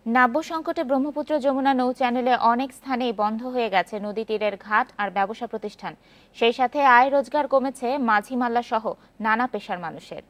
নাব্য সংকটে ব্রহ্মপুত্র যমুনা নৌ চ্যানেলে অনেক স্থানেই বন্ধ হয়ে গেছে নদী তীরের ঘাট আর ব্যবসা প্রতিষ্ঠান। সেই সাথে আয় রোজগার কমেছে মাঝি মাল্লা সহ নানা পেশার মানুষের।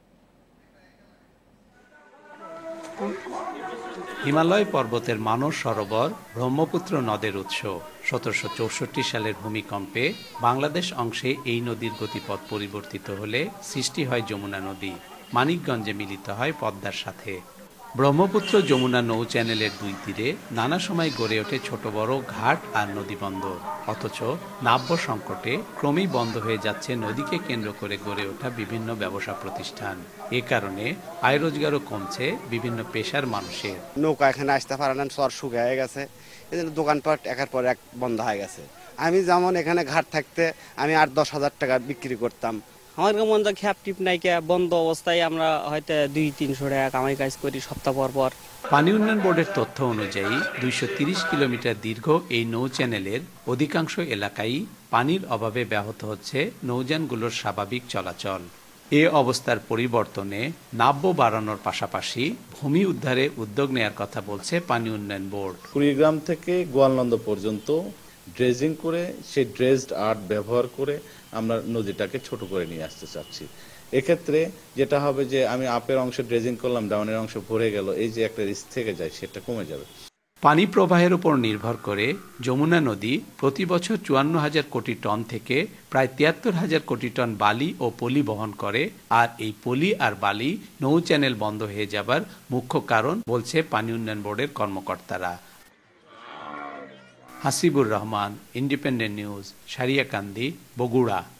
হিমালয় পর্বতের মানস সরোবর ব্রহ্মপুত্র নদের উৎস। ১৭৬৪ সালের ভূমিকম্পে বাংলাদেশ অংশে এই নদীর গতিপথ পরিবর্তিত হলে সৃষ্টি হয় যমুনা নদী। মানিকগঞ্জে মিলিত হয় পদ্মার সাথে। ব্রহ্মপুত্র যমুনা নৌ চ্যানেলের দুই তীরে নানা সময় গড়ে ওঠে ছোট বড় ঘাট আর নদীবন্দর। অথচ নাব্য সংকটে ক্রমেই বন্ধ হয়ে যাচ্ছে নদীকে কেন্দ্র করে গড়ে ওঠা বিভিন্ন ব্যবসা প্রতিষ্ঠান। এ কারণে আয় রোজগারও কমছে বিভিন্ন পেশার মানুষের। নৌকা এখানে আসতে পারে না, চর শুকিয়ে গেছে, এই জন্য দোকানপাট একের পর এক বন্ধ হয়ে গেছে। আমি যেমন এখানে ঘাট থাকতে আমি ৮-১০ হাজার টাকা বিক্রি করতাম। আমার মন যা খ্যাপ টিপ নাইকে বন্ধ অবস্থায় আমরা হয়তো ২-৩০০ টাকা কামাই কাজ করি সপ্তাহ পর পর। পানি উন্নয়ন বোর্ডের তথ্য অনুযায়ী ২৩০ কিলোমিটার দীর্ঘ এই নৌ চ্যানেলের অধিকাংশ এলাকায় পানির অভাবে ব্যাহত হচ্ছে নৌযানগুলোর স্বাভাবিক চলাচল। এ অবস্থার পরিবর্তনে নাব্য বাড়ানোর পাশাপাশি ভূমি উদ্ধারে উদ্যোগ নেয়ার কথা বলছে পানি উন্নয়ন বোর্ড। কুড়িগ্রাম থেকে গোয়ালন্দ পর্যন্ত ড্রেজিং করে সেই ড্রেজড আর্ট ব্যবহার করে আমরা নদীটাকে ছোট করে নিয়ে আসতে চাচ্ছি। এক্ষেত্রে যেটা হবে যে আমি আপের অংশে ড্রেজিং করলাম, ডাউনের অংশ ভরে গেল, এই যে একটা রিস্ক থেকে যায় সেটা কমে যাবে। পানি প্রবাহের উপর নির্ভর করে যমুনা নদী প্রতি বছর ৫৪,০০০ কোটি টন থেকে প্রায় ৭৩,০০০ কোটি টন বালি ও পলি বহন করে। আর এই পলি আর বালি নৌ চ্যানেল বন্ধ হয়ে যাবার মুখ্য কারণ বলছে পানি উন্নয়ন বোর্ডের কর্মকর্তারা। Hasibur Rahman, independent news, Sariakandi, Bogura.